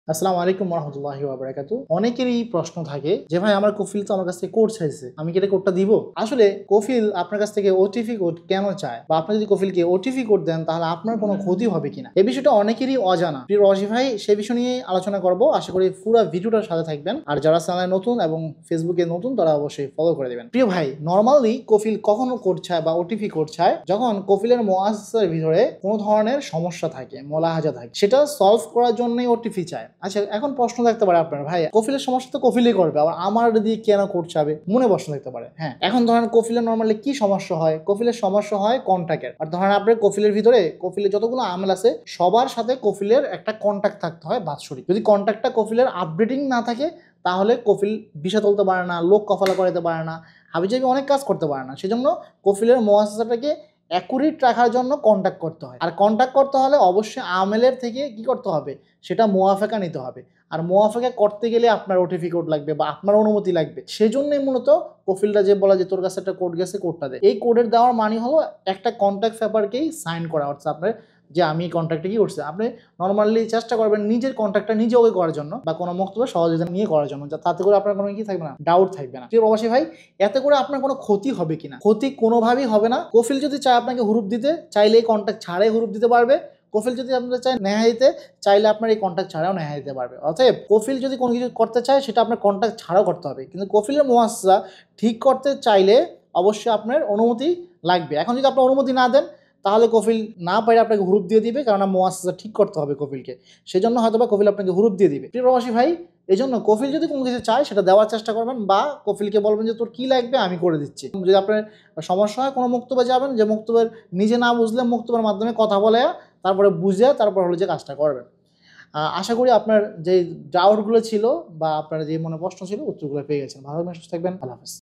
আসসালামু আলাইকুম রহমতুল্লাহি ওয়া বারাকাতুহু। অনেকেরই প্রশ্ন থাকে যে ভাই আমার কফিল তো আমার কাছ থেকে কোড চাইছে, আমি কি এটা কোডটা দিব? আসলে কফিল আপনার কাছ থেকে ওটিপি কোড কেন চায়, বা আপনি যদি কফিলকে ওটিপি কোড দেন তাহলে আপনার কোনো ক্ষতি হবে কিনা, এই বিষয়টা অনেকেরই অজানা। প্রিয় রশি ভাই, সেই বিষয় নিয়ে আলোচনা করব। আশা করি পুরো ভিডিওটার সাথে থাকবেন, আর যারা চ্যানেলে নতুন এবং ফেসবুকে নতুন তারা অবশ্যই ফলো করে দেবেন। প্রিয় ভাই, নর্মালি কফিল কখনো কোড চায় বা ওটিপি কোড চায় যখন কফিলের মুআসসাসার ভিতরে কোনো ধরনের সমস্যা থাকে, মোলাহাজা থাকে, সেটা সলভ করার জন্যই ওটিপি চায়। আচ্ছা, এখন প্রশ্ন থাকতে পারে আপনার, ভাই কফিলের সমস্যা তো কফিলই করবে, আবার আমার দিয়ে কেন কোড চাবে, মনে প্রশ্ন থাকতে পারে। হ্যাঁ, এখন ধরেন কফিলের নর্মালি কি সমস্যা হয়? কফিলের সমস্যা হয় কন্ট্যাক্টের। আর ধরেন আপনার কফিলের ভিতরে কফিলের যতগুলো আমেল আছে সবার সাথে কফিলের একটা কন্ট্যাক্ট থাকতে হয় বাৎসরিক। যদি কন্ট্যাক্টটা কফিলের আপডেটিং না থাকে তাহলে কফিল ভিসা তুলতে পারে না, লোক কফালা করাতে পারে না, হাবিজাবি অনেক কাজ করতে পারে না। সেজন্য কফিলের মুআসসাসাটাকে অ্যাকুরেট রাখার জন্য কন্ট্যাক্ট করতে হয়। আর কন্ট্যাক্ট করতে হলে অবশ্যই আমেলের থেকে কি করতে হবে, সেটা মুআফাকা নিতে হবে। আর মুআফাকা করতে গেলে আপনার ওটিপি কোড লাগবে বা আপনার অনুমতি লাগবে। সেজন্যই মূলত কফিলটা যে বলা যে তোর কাছে একটা কোড গেছে, কোডটা দে। এই কোডের দেওয়ার মানে হলো একটা কন্ট্যাক্ট পেপারকেই সাইন করা, অর্থাৎ আপনার যে আমি কন্ট্যাক্টে কি করছি। আপনি নর্মালি চেষ্টা করবেন নিজের কন্ট্যাক্টটা নিজে ওকে করার জন্য বা কোনো বক্তব্য সহযোগিতা নিয়ে করার জন্য, তাতে করে আপনার কোনো কি থাকবে না, ডাউট থাকবে না। প্রিয় প্রবাসী ভাই, এতে করে আপনার কোনো ক্ষতি হবে কিনা? ক্ষতি কোনোভাবেই হবে না। কফিল যদি চায় আপনাকে হুরুপ দিতে, চাইলে এই কন্ট্যাক্ট ছাড়াই হুরুপ দিতে পারবে। কফিল যদি আপনারা চায় নেহা দিতে, চাইলে আপনার এই কন্ট্যাক্ট ছাড়াও নেহা দিতে পারবে। অতএব কফিল যদি কোনো কিছু করতে চায় সেটা আপনার কন্ট্যাক্ট ছাড়াও করতে হবে, কিন্তু কফিলের মুআসসাসা ঠিক করতে চাইলে অবশ্যই আপনার অনুমতি লাগবে। এখন যদি আপনার অনুমতি না দেন তাহলে কফিল না পারে আপনাকে হুরুপ দিয়ে দিবে, কারণ মুআসসাসা ঠিক করতে হবে কফিলকে। সেজন্য হয়তো বা কফিল আপনাকে হুরুপ দিয়ে দিবে। প্রিয় প্রবাসী ভাই, এই জন্য কফিল যদি কোনো কিছু চায় সেটা দেওয়ার চেষ্টা করবেন, বা কফিলকে বলবেন যে তোর কি লাগবে আমি করে দিচ্ছি। যদি আপনার সমস্যা হয় কোনো মুক্তবে যাবেন, যে মুক্তবের নিজে না বুঝলে মুক্তবের মাধ্যমে কথা বলে তারপরে বুঝে তারপর হলো যে কাজটা করবেন। আশা করি আপনার যে ডাউটগুলো ছিল বা আপনার যে মনে প্রশ্ন ছিল উত্তরগুলো পেয়ে গেছেন। ভালো থাকবেন, সুস্থ থাকবেন। আল্লাহ হাফেজ।